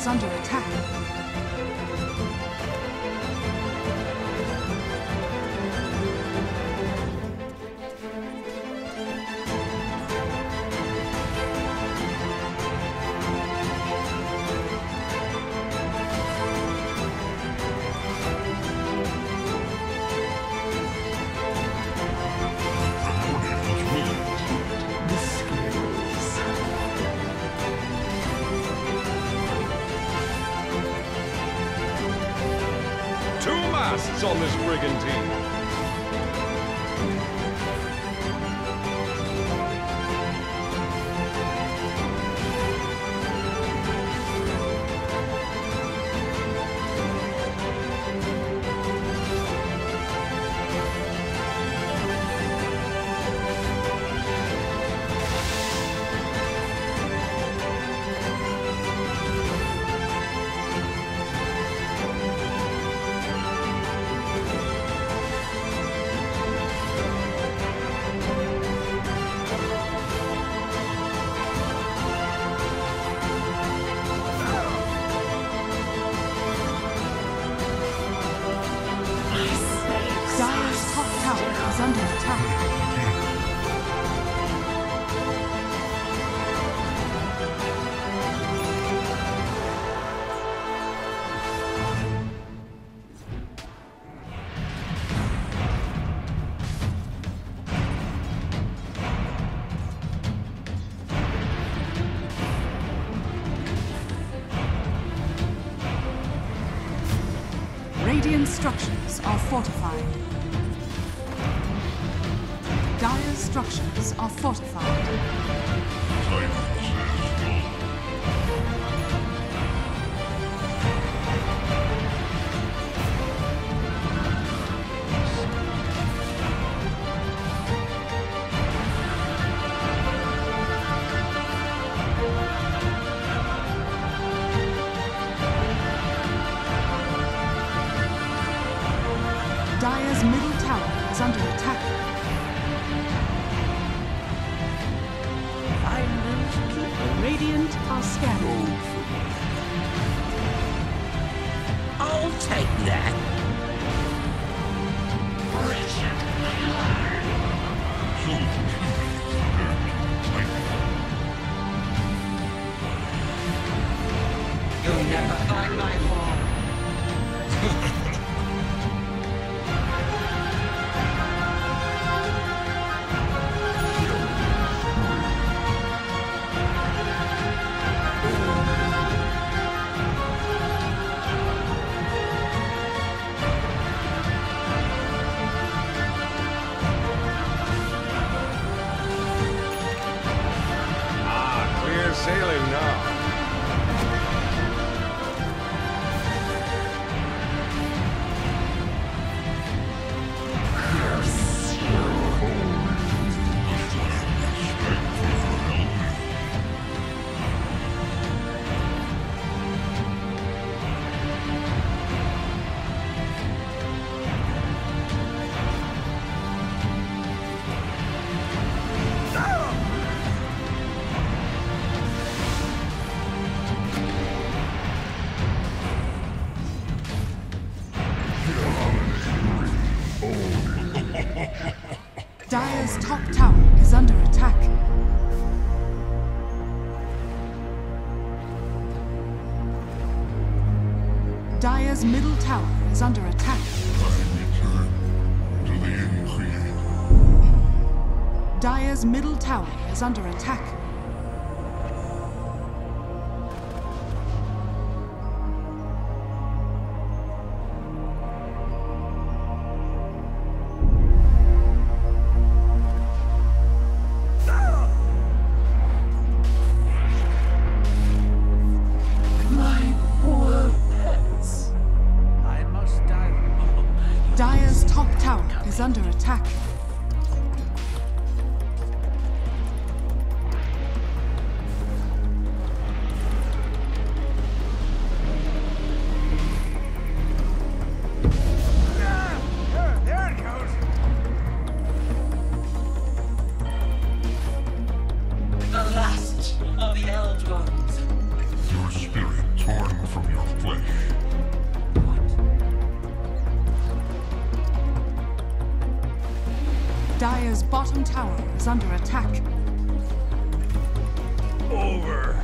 is under attack. On this brigantine. Radiant structures are fortified. Dire's structures are fortified. Dire's middle tower is under attack. Find those people. Radiant are scanning. I'll take that. You'll never find my form. Sailing now. Dire's top tower is under attack. Dire's middle tower is under attack. Dire's middle tower is under attack. Dire's top tower is under attack. There it goes. The last of the Eldrons. Your spirit torn Dire's bottom tower is under attack. Over.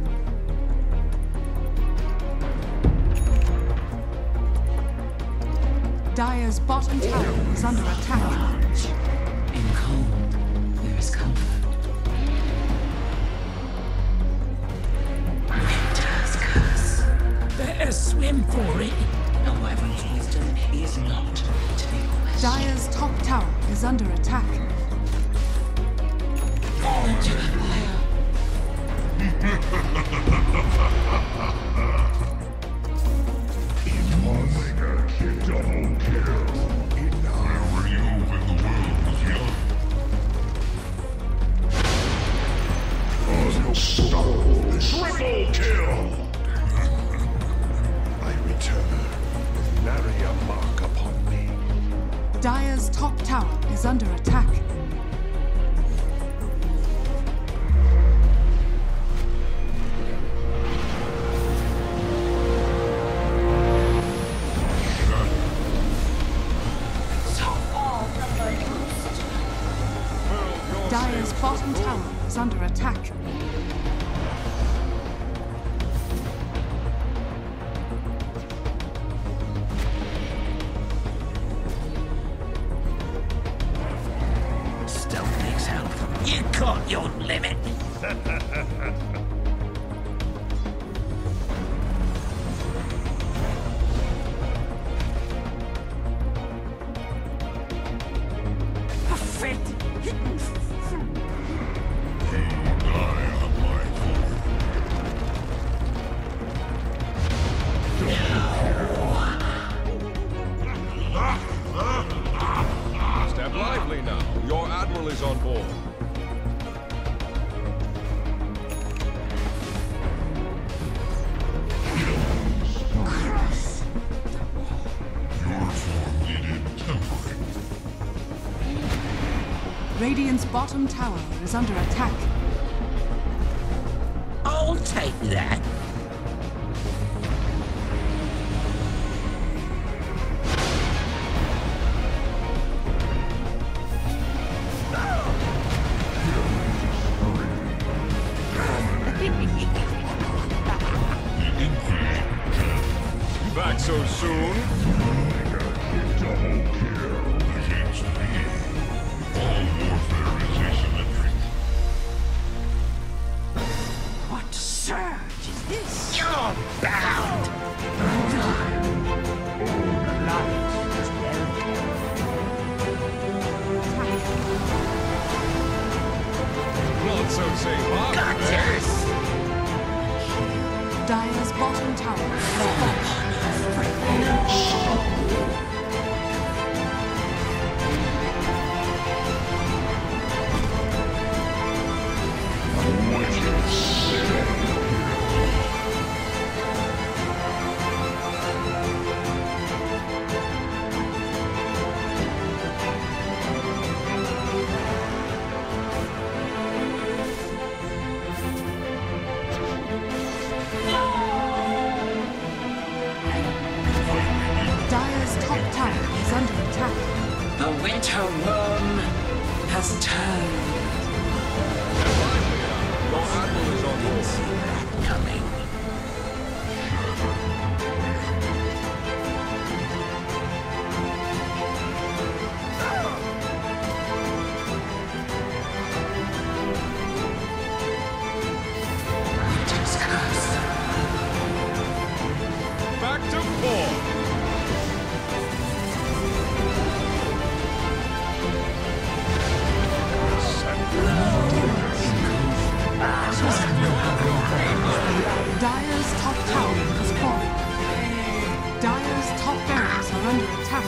Dire's bottom tower is under attack. In cold, there is comfort. Winter's curse. Better swim for it. A wyvern's wisdom is not to be questioned. Dire's top tower is under attack. Fall into the fire. Omega Kid double kill. Where were you when the world was young? Unstoppable. Triple kill. I return with nary a mark upon me. Dire's top tower is under attack. Dire's bottom tower is under attack. Stealth needs help. You got your limit. Perfect. Step lively now. Your admiral is on board. Your form needed tempering. Radiant's bottom tower is under attack. I'll take that. Back so soon? Omega Kid double kill. Against me. All warfare is asymmetric. What surge is this? You're bound. Not so safe, huh? Gutters. Dire's bottom tower is falling. Dire's top tower is under attack. The winter worm has turned. Step lively now. Your admiral is on board. Coming. Winter's curse. Back to port. Dire's top tower has fallen. Dire's top barracks are under attack.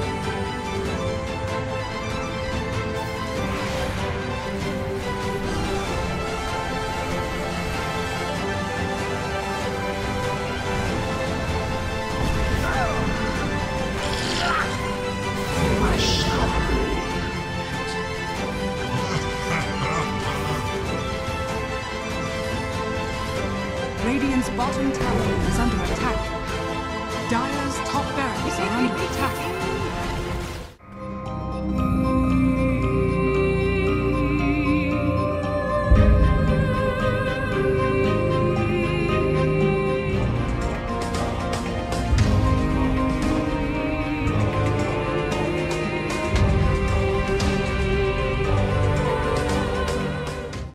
Radiant's bottom tower is under attack. Dire's top barracks are under attack.